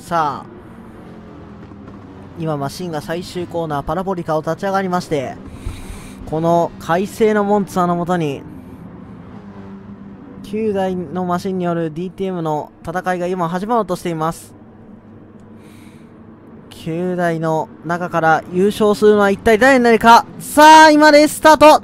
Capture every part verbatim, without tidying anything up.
さあ、今マシンが最終コーナーパラボリカを立ち上がりまして、この快晴のモンツァーのもとに、きゅうだいのマシンによる ディーティーエム の戦いが今始まろうとしています。きゅうだいの中から優勝するのは一体誰になるか。さあ、今レーススタート。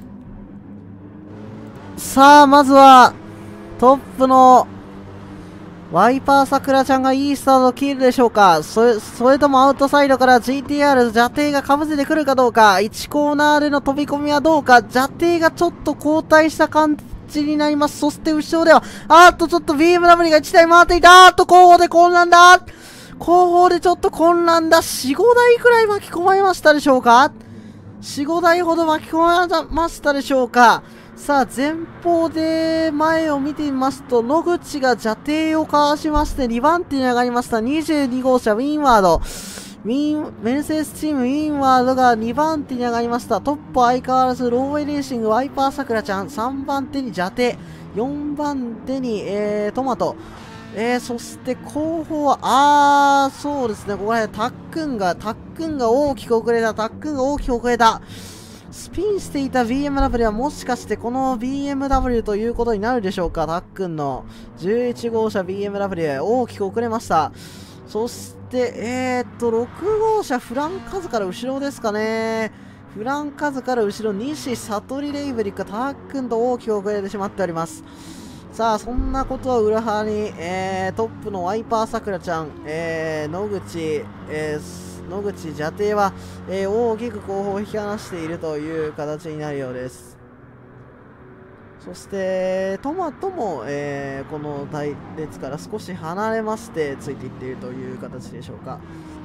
さあ、まずは、トップの、ワイパーさくらちゃんがいいスタートを切るでしょうか。それ、それともアウトサイドから ジーティーアール、ジャテイがかぶせてくるかどうか。いちコーナーでの飛び込みはどうか。ジャテイがちょっと後退した感じになります。そして後ろでは、あーっとちょっと ビーエムダブリュー がいちだい回っていた。あーっと後方で混乱だ。後方でちょっと混乱だ。よん、ごだいくらい巻き込まれましたでしょうか。よん、ごだいほど巻き込まれましたでしょうか。さあ、前方で前を見てみますと、野口がジャテイをかわしまして、にばん手に上がりました。にじゅうに号車、ウィンワード。ウィン、メルセデスチーム、ウィンワードがにばん手に上がりました。トップ相変わらず、ローウェイレーシング、ワイパーさくらちゃん。さんばん手にジャテイ。よんばん手に、えー、トマト。えー、そして後方は、あー、そうですね、ここら辺、タックンが、タックンが大きく遅れた、タックンが大きく遅れた。スピンしていた ビーエムダブリュー はもしかしてこの ビーエムダブリュー ということになるでしょうか。タックンのじゅういち号車 ビーエムダブリュー 大きく遅れました。そして、えー、っと、ろく号車フランカズから後ろですかね。フランカズから後ろ、西悟りレイブリック、タックンと大きく遅れてしまっております。さあ、そんなことは裏腹に、えー、トップのワイパーさくらちゃん、えー、野口、えー野口ジャテイは、えー、大きく後方を引き離しているという形になるようです。そしてトマトも、えー、この隊列から少し離れましてついていっているという形でしょうか。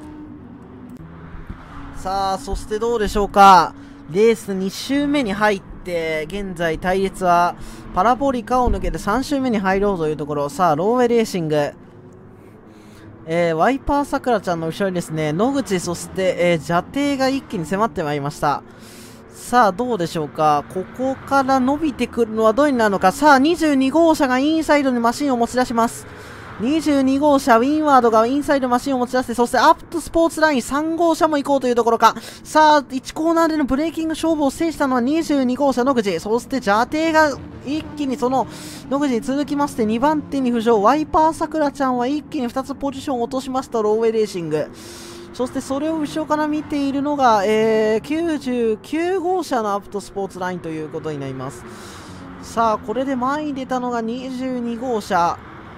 さあ、そしてどうでしょうか。レースに周目に入って現在隊列はパラボリカを抜けてさん周目に入ろうというところ。さあ、ローウェイレーシング、えー、ワイパーさくらちゃんの後ろにですね、野口、そして、えー、ジャテイが一気に迫ってまいりました。さあ、どうでしょうか。ここから伸びてくるのはどうになるのか。さあ、にじゅうに号車がインサイドにマシンを持ち出します。にじゅうに号車、ウィンワードがインサイドマシンを持ち出して、そしてアップスポーツラインさん号車も行こうというところか。さあ、いちコーナーでのブレーキング勝負を制したのはにじゅうに号車野口。そしてジャテイが一気にその野口に続きましてにばん手に浮上。ワイパーさくらちゃんは一気にふたつポジションを落としました。ローウェイレーシング。そしてそれを後ろから見ているのが、えー、きゅうじゅうきゅう号車のアップトスポーツラインということになります。さあ、これで前に出たのがにじゅうに号車。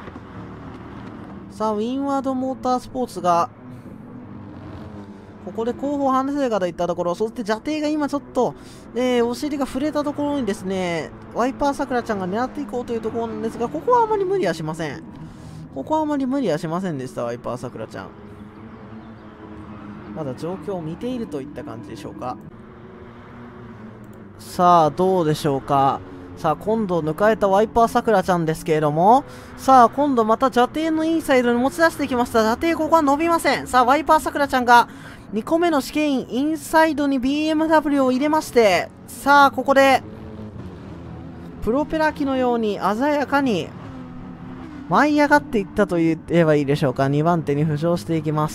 さあ、ウィンワードモータースポーツが、ここで後方離せるかといったところ、そしてジャテイが今ちょっと、えー、お尻が触れたところにですね、ワイパーさくらちゃんが狙っていこうというところなんですが、ここはあまり無理はしません。ここはあまり無理はしませんでした、ワイパーさくらちゃん。まだ状況を見ているといった感じでしょうか。さあ、どうでしょうか。さあ、今度抜かれたワイパーさくらちゃんですけれども、さあ、今度またジャテイのインサイドに持ち出してきました。ジャテイここは伸びません。さあ、ワイパーさくらちゃんがにこめの試験員インサイドに ビーエムダブリュー を入れまして、さあ、ここでプロペラ機のように鮮やかに舞い上がっていったと言えばいいでしょうか。にばん手に浮上していきます。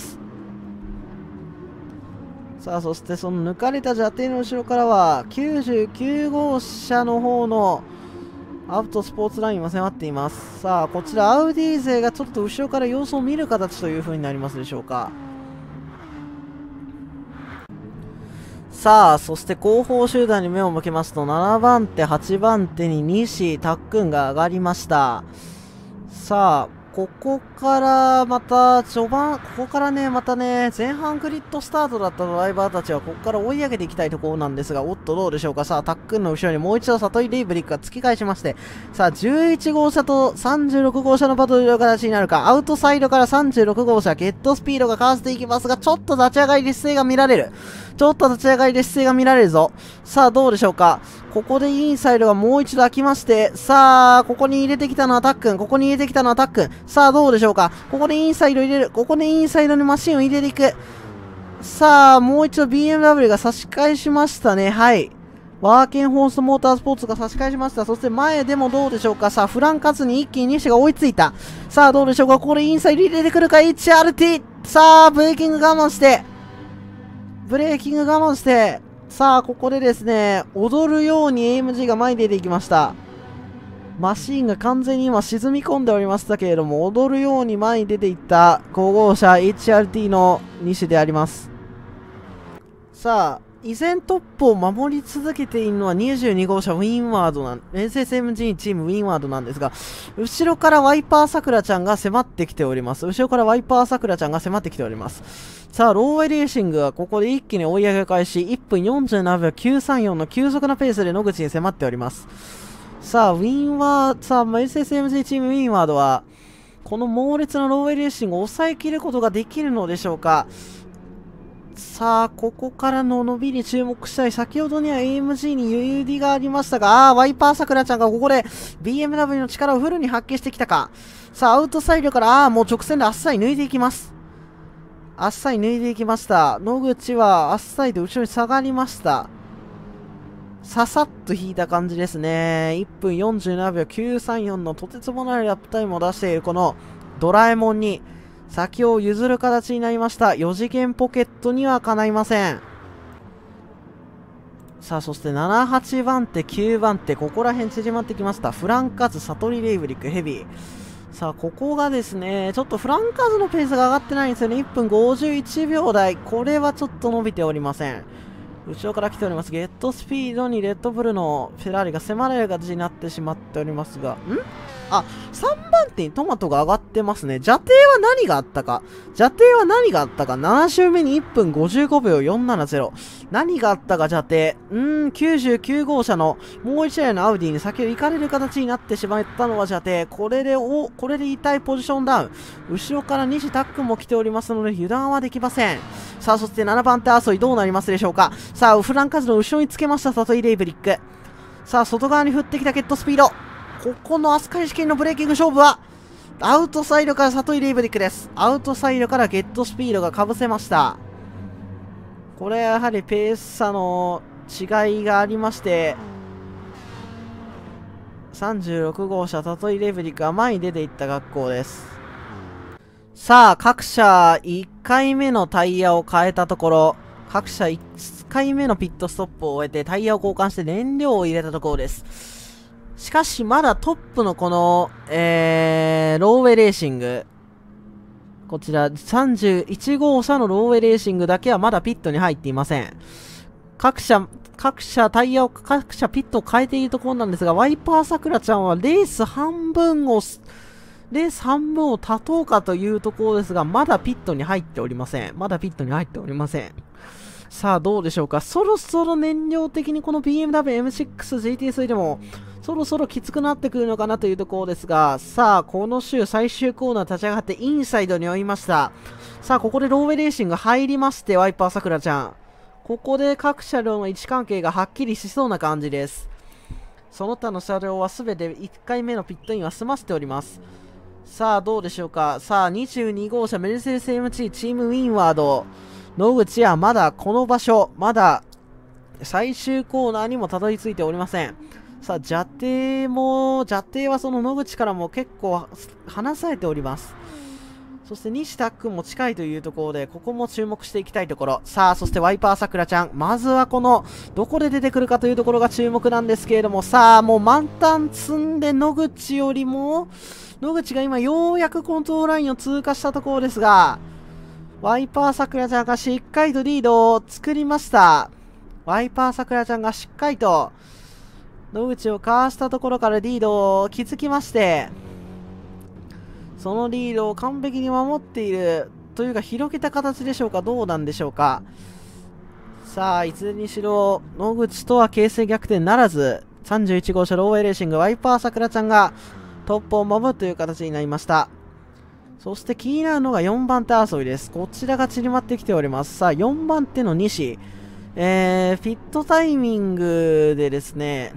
さあ、そしてその抜かれたジャテイの後ろからはきゅうじゅうきゅう号車の方のアウトスポーツラインは迫っています。さあ、こちらアウディ勢がちょっと後ろから様子を見る形という風になりますでしょうか。さあ、そして後方集団に目を向けますとななばん手、はちばん手に西、タックンが上がりました。さあ、ここからまた序盤、ここからね、またね、前半グリッドスタートだったドライバーたちはここから追い上げていきたいところなんですが、おっとどうでしょうか。さあ、タックンの後ろにもう一度悟りレイブリックが突き返しまして、さあ、じゅういち号車とさんじゅうろく号車のバトルの形になるか。アウトサイドからさんじゅうろく号車、ゲットスピードがかわせていきますが、ちょっと立ち上がりで姿勢が見られる。ちょっと立ち上がりで姿勢が見られるぞ。さあ、どうでしょうか。ここでインサイドがもう一度開きまして、さあ、ここに入れてきたのはタックン。ここに入れてきたのはタックン。さあ、どうでしょうか。ここでインサイド入れる。ここでインサイドにマシンを入れていく。さあ、もう一度 ビーエムダブリュー が差し返しましたね。はい。 ワーケンホースモータースポーツが差し返しました。そして前でもどうでしょうか。さあ、フランカツに一気に西が追いついた。さあ、どうでしょうか。ここでインサイド入れてくるか。エイチアールティー。さあ、ブレーキング我慢して。ブレーキング我慢して。さあ、ここでですね、踊るように エーエムジー が前に出ていきました。マシーンが完全に今沈み込んでおりましたけれども、踊るように前に出ていったご号車 エイチアールティー の西であります。さあ、依然トップを守り続けているのはにじゅうに号車ウィンワードなん、エスエスエムジー チームウィンワードなんですが、後ろからワイパーさくらちゃんが迫ってきております。後ろからワイパーさくらちゃんが迫ってきております。さあ、ローウェイレーシングはここで一気に追い上げ開始、いっぷんよんじゅうななびょうきゅうさんよんの急速なペースで野口に迫っております。さあ、ウィンワード、さあ、エスエスエムジー チームウィンワードは、この猛烈なローウェイレーシングを抑えきることができるのでしょうか。さあ、ここからの伸びに注目したい。先ほどには エーエムジー に余裕がありましたが、あー、ワイパーさくらちゃんがここで ビーエムダブリュー の力をフルに発揮してきたか。さあ、アウトサイドから、あー、もう直線であっさり抜いていきます。あっさり抜いていきました。野口はあっさりと後ろに下がりました。ささっと引いた感じですね。いっぷんよんじゅうななびょうきゅうさんよんのとてつもないラップタイムを出しているこのドラえもんに先を譲る形になりました。よ次元ポケットにはかないません。さあ、そしてなな、はちばんて、きゅうばんて、ここら辺縮まってきました。フランカズ、サトリレイブリック、ヘビー。さあ、ここがですね、ちょっとフランカズのペースが上がってないんですよね。いっぷんごじゅういちびょうだい。これはちょっと伸びておりません。後ろから来ております。ゲットスピードにレッドブルのフェラーリが迫られる形になってしまっておりますが、んあ、さんばんてにトマトが上がってますね。ジャテイは何があったか。ジャテイは何があったか。なな周目にいっぷんごじゅうごびょうよんななゼロ。何があったか、ジャテイ。うーん、きゅうじゅうきゅう号車のもう一台のアウディに先を行かれる形になってしまったのはジャテイ。これで、お、これで痛いポジションダウン。後ろから西タックも来ておりますので、油断はできません。さあ、そしてななばんて争いどうなりますでしょうか。さあ、フランカズの後ろにつけました、サトイレイブリック。さあ、外側に振ってきたゲットスピード。ここのアスカリ試験のブレーキング勝負は、アウトサイドからサトイレイブリックです。アウトサイドからゲットスピードがかぶせました。これやはりペース差の違いがありまして、さんじゅうろく号車サトイレイブリックが前に出ていった学校です。さあ、各社いっかいめのタイヤを変えたところ、各社いっかいめのピットストップを終えてタイヤを交換して燃料を入れたところです。しかしまだトップのこの、えー、ローウェイレーシング。こちらさんじゅういち号車のローウェイレーシングだけはまだピットに入っていません。各社、各社タイヤを、各社ピットを変えているところなんですが、ワイパーさくらちゃんはレース半分を、レース半分を立とうかというところですが、まだピットに入っておりません。まだピットに入っておりません。さあ、どうでしょうか。そろそろ燃料的にこの ビーエムダブリューエムシックスジーティースリー でも、そろそろきつくなってくるのかなというところですが、さあ、この週最終コーナー立ち上がってインサイドに追いました。さあ、ここでローウェイレーシング入りまして、ワイパーさくらちゃん。ここで各車両の位置関係がはっきりしそうな感じです。その他の車両はすべていっかいめのピットインは済ませております。さあ、どうでしょうか。さあ、にじゅうに号車メルセデス エムジー チームウィンワード。野口はまだこの場所、まだ最終コーナーにもたどり着いておりません。さあ、ジャテイも、ジャテイはその野口からも結構離されております。そして西田君も近いというところで、ここも注目していきたいところ。さあ、そしてワイパーさくらちゃん。まずはこの、どこで出てくるかというところが注目なんですけれども、さあ、もう満タン積んで野口よりも、野口が今ようやくコントロールラインを通過したところですが、ワイパーさくらちゃんがしっかりとリードを作りました。ワイパーさくらちゃんがしっかりと野口をかわしたところからリードを築きまして、そのリードを完璧に守っているというか広げた形でしょうか、どうなんでしょうか。さあ、いずれにしろ野口とは形勢逆転ならず、さんじゅういち号車ローウェイレーシングワイパーさくらちゃんがトップを守るという形になりました。そして気になるのがよんばんて争いです。こちらが散りまってきております。さあ、よんばんての西。えー、ピットタイミングでですね、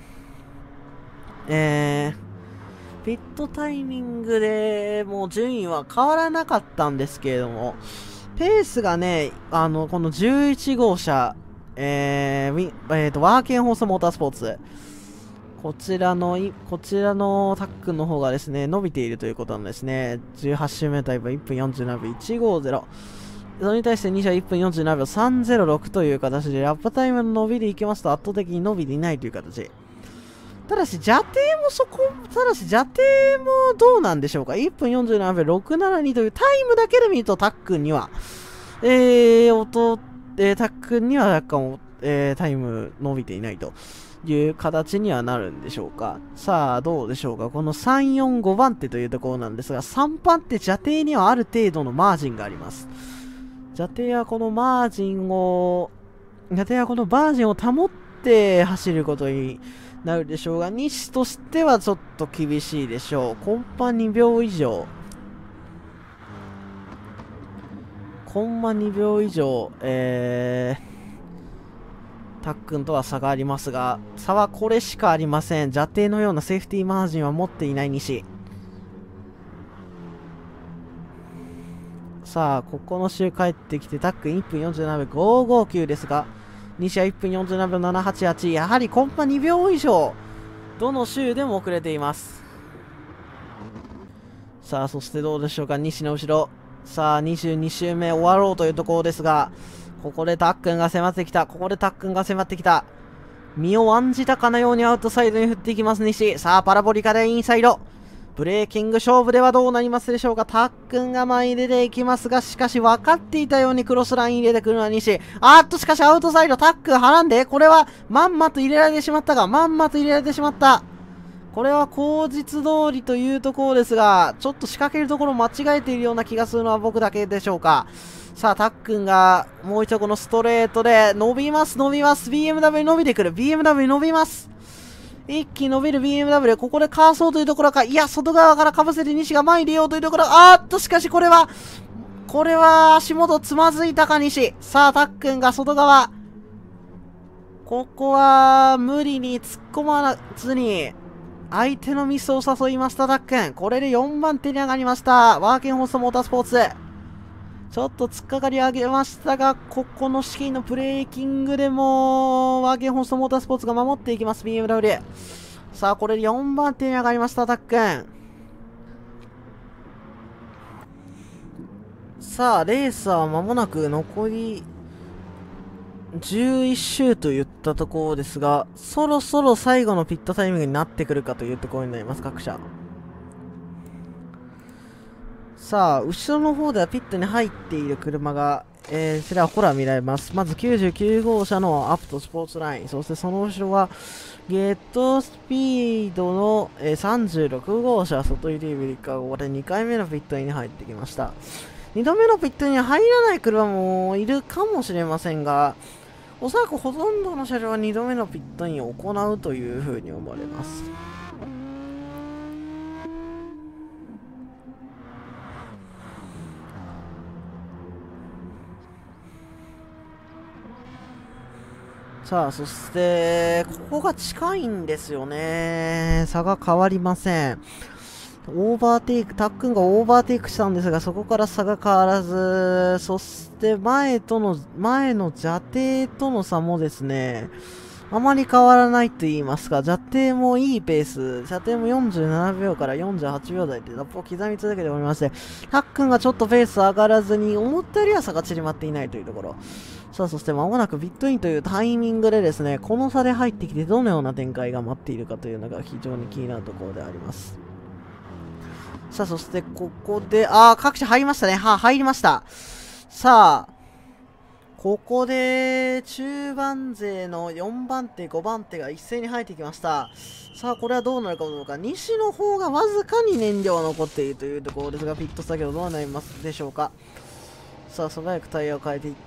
えー、ピットタイミングでもう順位は変わらなかったんですけれども、ペースがね、あの、このじゅういち号車、 えー、ウィえーと、ワーケンホースモータースポーツ。こちらの、こちらのタックンの方がですね、伸びているということなんですね。じゅうはち周目のタイムいっぷんよんじゅうななびょういちごゼロ。それに対してに社はいっぷんよんじゅうななびょうさんぜろろくという形で、ラップタイムの伸びでいきますと圧倒的に伸びていないという形。ただし、ジャテイもそこ、ただし、ジャテイもどうなんでしょうか。いっぷんよんじゅうななびょうろくななにというタイムだけで見るとタックンには、えー、音、えー、タックンには若干、えー、タイム伸びていないという形にはなるんでしょうか。さあ、どうでしょうか。このさん、よん、ごばん手というところなんですが、さんばん手、ジャテイにはある程度のマージンがあります。ジャテイはこのマージンを、ジャテイはこのマージンを保って走ることになるでしょうが、西としてはちょっと厳しいでしょう。コンパにびょう以上。コンマにびょう以上、えー、タックンとは差がありますが、差はこれしかありません。ジャテイのようなセーフティーマージンは持っていない西。さあ、ここの周帰ってきて、タックンいっぷんよんじゅうななびょうごごきゅうですが、西はいっぷんよんじゅうななびょうななはちはち。やはりコンパにびょう以上、どの周でも遅れています。さあ、そしてどうでしょうか、西の後ろ。さあ、にじゅうに周目終わろうというところですが、ここでタックンが迫ってきた。ここでタックンが迫ってきた。身を案じたかのようにアウトサイドに振っていきます、西。さあ、パラボリカでインサイド。ブレーキング勝負ではどうなりますでしょうか。タックンが前に出ていきますが、しかし分かっていたようにクロスライン入れてくるのは西。あーっと、しかしアウトサイド、タックンはらんで、これはまんまと入れられてしまったが、まんまと入れられてしまった。これは口実通りというところですが、ちょっと仕掛けるところ間違えているような気がするのは僕だけでしょうか。さあ、タックンがもう一度このストレートで伸びます、伸びます。ビーエムダブリュー 伸びてくる。ビーエムダブリュー 伸びます。一気に伸びる ビーエムダブリュー。ここでかわそうというところか。いや、外側からかぶせて西が前に出ようというところ。あーっと、しかしこれは、これは足元つまずいたか西。さあ、タックンが外側。ここは無理に突っ込まずに、相手のミスを誘いました、タックン。これでよんばん手に上がりました。ワーケンホースモータースポーツ。ちょっと突っかかり上げましたが、ここの資金のブレーキングでも、ワーケンホースモータースポーツが守っていきます、ビーエムダブリュー。さあ、これでよんばん手に上がりました、タックン。さあ、レースは間もなく残り、じゅういち周といったところですが、そろそろ最後のピットタイミングになってくるかというところになります、各社。さあ、後ろの方ではピットに入っている車が、えー、ちらほら見られます。まずきゅうじゅうきゅう号車のアップとスポーツライン、そしてその後ろは、ゲットスピードの、えー、さんじゅうろく号車、外入りブリッカー、ここでにかいめのピットに入ってきました。にどめのピットに入らない車もいるかもしれませんが、おそらくほとんどの車両はにどめのピットインを行うというふうに思われます。さあ、そして、ここが近いんですよね。差が変わりません。オーバーテイク、タックンがオーバーテイクしたんですが、そこから差が変わらず、そして前との、前のジャテイとの差もですね、あまり変わらないと言いますか、ジャテイもいいペース、ジャテイもよんじゅうななびょうからよんじゅうはちびょう台でラップを刻み続けておりまして、タックンがちょっとペース上がらずに、思ったよりは差が縮まっていないというところ。さあ、そして間もなくビットインというタイミングでですね、この差で入ってきてどのような展開が待っているかというのが非常に気になるところであります。さあ、そしてここで、ああ、各社入りましたね。はあ、入りました。さあ、ここで中盤勢のよんばん手、ごばん手が一斉に入ってきました。さあ、これはどうなるかどうか。西の方がわずかに燃料が残っているというところですが、ピット作業どうなりますでしょうか。さあ、素早くタイヤを変えていって、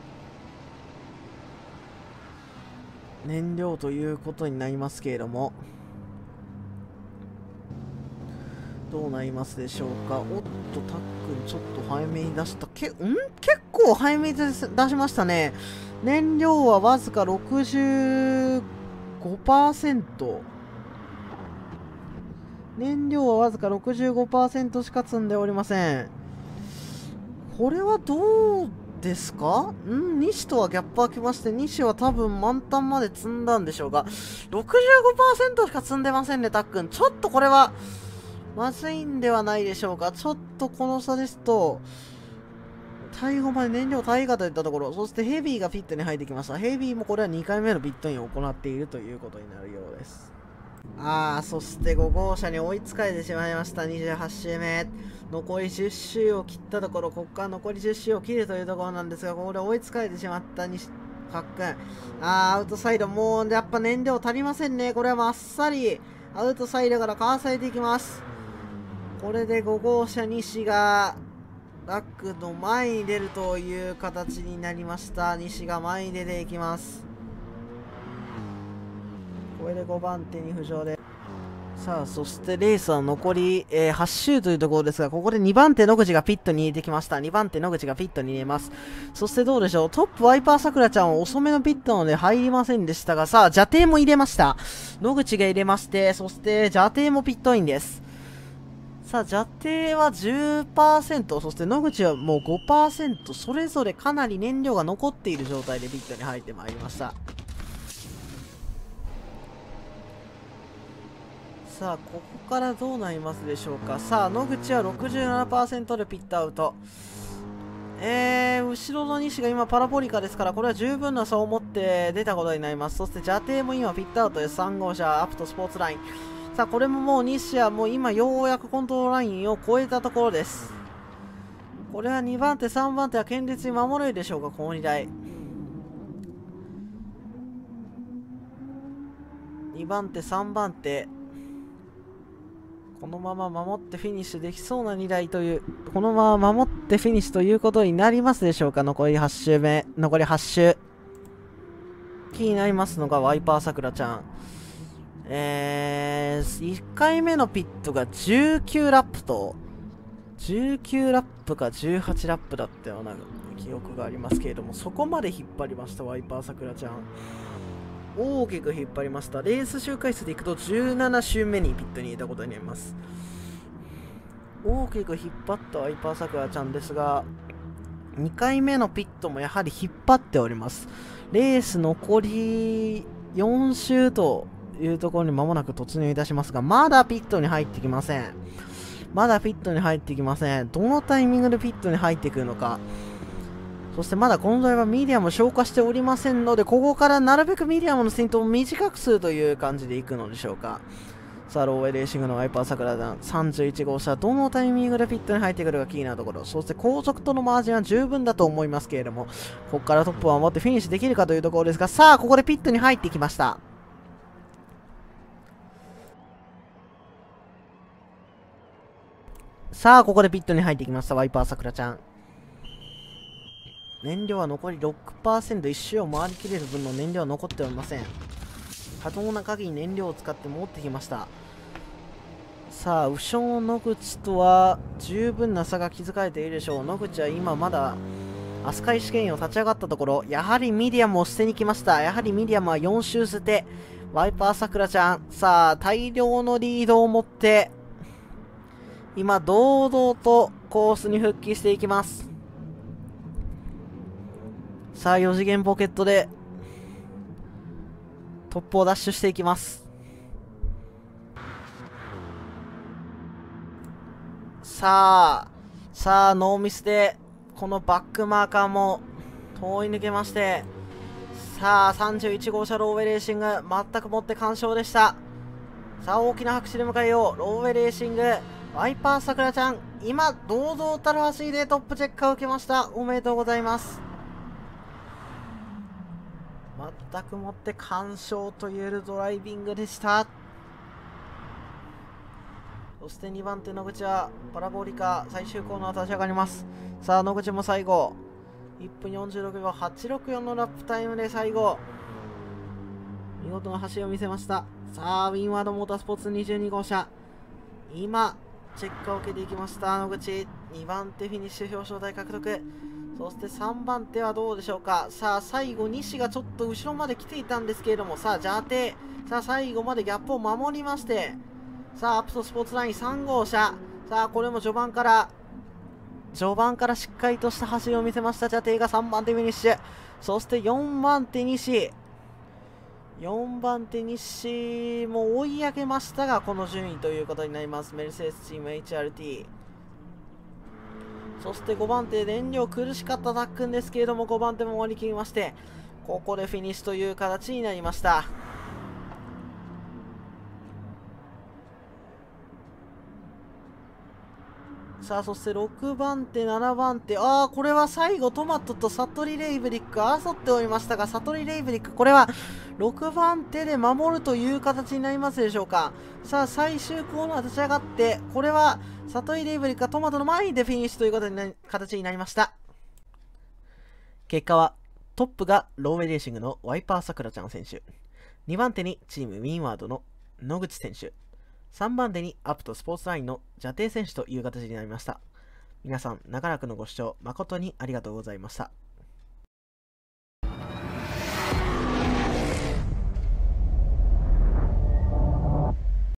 燃料ということになりますけれども、どうなりますでしょうか。おっと、タックンちょっと早めに出した。け、ん結構早めに出しましたね。燃料はわずか ろくじゅうごパーセント。燃料はわずか ろくじゅうごパーセント しか積んでおりません。これはどうですか？ん西とはギャップ開きまして、西は多分満タンまで積んだんでしょうが、ろくじゅうごパーセント しか積んでませんね、たっくん。ちょっとこれは、まずいんではないでしょうか。ちょっとこの差ですと、最後まで燃料大河といったところ、そしてヘビーがピットに入ってきました。ヘビーもこれはにかいめのピットインを行っているということになるようです。あー、そしてご号車に追いつかれてしまいました。にじゅうはち周目。残りじゅっ周を切ったところ、ここから残りじゅっ周を切るというところなんですが、ここで追いつかれてしまった西かっくん。あー、アウトサイド、もうやっぱ燃料足りませんね。これはまっさりアウトサイドからかわされていきます。これでご号車西がラックの前に出るという形になりました。西が前に出ていきます。これでごばん手に浮上で。さあ、そしてレースは残り、えー、はち周というところですが、ここでにばん手野口がピットに入れてきました。にばん手野口がピットに入れます。そしてどうでしょう、トップワイパーさくらちゃんは遅めのピットなので入りませんでしたが、さあ、邪帝も入れました。野口が入れまして、そして邪帝もピットインです。さあ、邪帝は じゅっパーセント、そして野口はもう ごパーセント、それぞれかなり燃料が残っている状態でピットに入ってまいりました。さあ、ここからどうなりますでしょうか。さあ、野口は ろくじゅうななパーセント でピットアウト。えー、後ろの西が今パラボリカですから、これは十分な差を持って出たことになります。そして、邪帝も今ピットアウトです。さん号車、アップとスポーツライン。さあ、これももう西はもう今ようやくコントロールラインを超えたところです。これはにばん手、さんばん手は堅実に守れるでしょうか、このにだい。にばん手、さんばん手。このまま守ってフィニッシュできそうなにだいという、このまま守ってフィニッシュということになりますでしょうか。残りはち周目、残りはち周。気になりますのがワイパーさくらちゃん。えー、いっかいめのピットがじゅうきゅうラップと、じゅうきゅうラップかじゅうはちラップだったような記憶がありますけれども、そこまで引っ張りました、ワイパーさくらちゃん。大きく引っ張りました。レース周回数でいくとじゅうなな周目にピットに入れたことになります。大きく引っ張ったワイパーさくらちゃんですが、にかいめのピットもやはり引っ張っております。レース残りよん周というところに間もなく突入いたしますが、まだピットに入ってきません。まだピットに入ってきません。どのタイミングでピットに入ってくるのか。そしてまだこの台はミディアム消化しておりませんので、ここからなるべくミディアムのスティントを短くするという感じでいくのでしょうか。さあ、ローウェイレーシングのワイパーさくら団さんじゅういち号車、どのタイミングでピットに入ってくるか気になるところ。そして後続とのマージンは十分だと思いますけれども、ここからトップを守ってフィニッシュできるかというところですが、さあ、ここでピットに入ってきました。さあ、ここでピットに入ってきました、ワイパーさくらちゃん。燃料は残り ろくパーセント、一周を回りきれる分の燃料は残っておりません。可能な限り燃料を使って持ってきました。さあ、後ろの野口とは十分な差が築かれているでしょう。野口は今まだアスカイ試験を立ち上がったところ、やはりミディアムを捨てに来ました。やはりミディアムはよん周捨て、ワイパーさくらちゃん、さあ、大量のリードを持って、今、堂々とコースに復帰していきます。さあ、よ次元ポケットで、トップをダッシュしていきます。さあ、さあ、ノーミスで、このバックマーカーも通り抜けまして、さあ、さんじゅういち号車ローウェイレーシング、全くもって完勝でした。さあ、大きな拍手で迎えよう。ローウェイレーシング、ワイパーさくらちゃん、今、堂々たる走りでトップチェックを受けました。おめでとうございます。全くもって完勝と言えるドライビングでした。そしてにばん手野口はパラボリカ最終コーナー立ち上がります。さあ、野口も最後いっぷんよんじゅうろくびょうはちろくよんのラップタイムで最後見事な走りを見せました。さあ、ウィンワードモータースポーツにじゅうに号車、今チェックを受けていきました野口。にばん手フィニッシュ、表彰台獲得。そしてさんばん手はどうでしょうか。さあ、最後西がちょっと後ろまで来ていたんですけれども、さあ邪帝、さあ最後までギャップを守りまして、さあアップとスポーツラインさん号車、さあこれも序盤から序盤からしっかりとした走りを見せました。ジャテイがさんばん手フィニッシュ。そしてよんばん手西。よんばん手西も追い上げましたが、この順位ということになります。メルセデスチーム エイチアールティー。そしてごばん手、燃料苦しかったタックンですけれども、ごばん手も終わり切りまして、ここでフィニッシュという形になりました。さあ、そしてろくばん手、ななばん手。ああ、これは最後、トマトとサトリレイブリック争っておりましたが、サトリレイブリック、これはろくばん手で守るという形になりますでしょうか。さあ、最終コーナー立ち上がって、これはサトリレイブリックがトマトの前でフィニッシュという形にな形になりました。結果は、トップがローウェイレーシングのワイパーさくらちゃん選手。にばん手にチームウィンワードの野口選手。さんばん手にアップとスポーツラインのジャテイ選手という形になりました。皆さん、長らくのご視聴誠にありがとうございました。